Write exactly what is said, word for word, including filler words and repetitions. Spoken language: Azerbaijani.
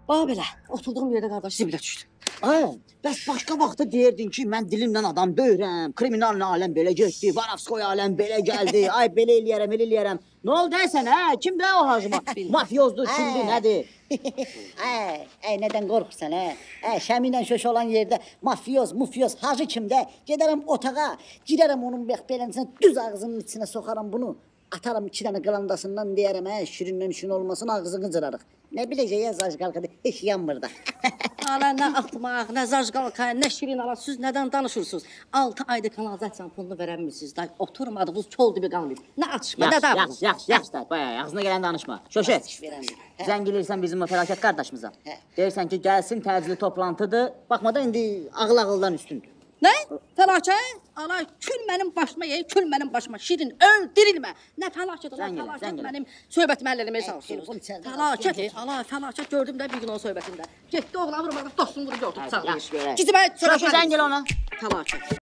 Bax belə, oturduğum yerdə qardaş zibilə düşdü. Ay, bəs başqa vaxtda deyirdin ki, mən dilimdən adam döyürəm, kriminal aləm belə getdi, Varavskoy aləm belə gəldi, ay belə eləyərəm, elə eləyərəm. Nə oldu sən, hə? Kimdə o hacı? Mafyozdur, kimdir, nədir? Ay, ay, nədən qorxursan, hə? Ay, şəminlə şöş olan yerdə mafyoz, mufyoz, hacı kimdə? Gedərəm otağa, girərəm onun beləsinə, düz ağzının içinə soxaram bunu. Atarım iki dənə qılandasından deyərəm, hə, şirindən şirin olmasın, ağzını cırarıq. Nə biləcək ya zajqalqadı, heç yanmır da. Ala nə atmaq, nə zajqalqa, nə şirin ala, siz nədən danışırsınız? Altı ayda kanalizasiyanın pulunu verəmirsiniz, day, oturmadığınız kol dibi qalmayıb. Nə atışma, nə davranız? Yaxşı, yaxşı, yaxşı, yaxşı, bayağı ağzına gələn danışma. Şöşə, zəng eləyirsən bizim o fəlakət qardaşımıza. Deyirsən ki, gəlsin, təcili toplantıdır, baxmadan indi ağıl-ağıldan üstündür. Nə? Fəlakət? Ala, kül mənim başıma yey, kül mənim başıma. Şirin, öl, dirilmə. Nə fəlakət, ala, fəlakət mənim söhbətimi həll eləməyə çalışıyorsunuz. Fəlakət, ala, fəlakət gördüm də bir gün o söhbətində. Getdi oğlan vurmadan dostunu vurub gördüm, sağlayır. Yaxşı görək. Gizimə, Şöşə, zəng elə ona. Fəlakət.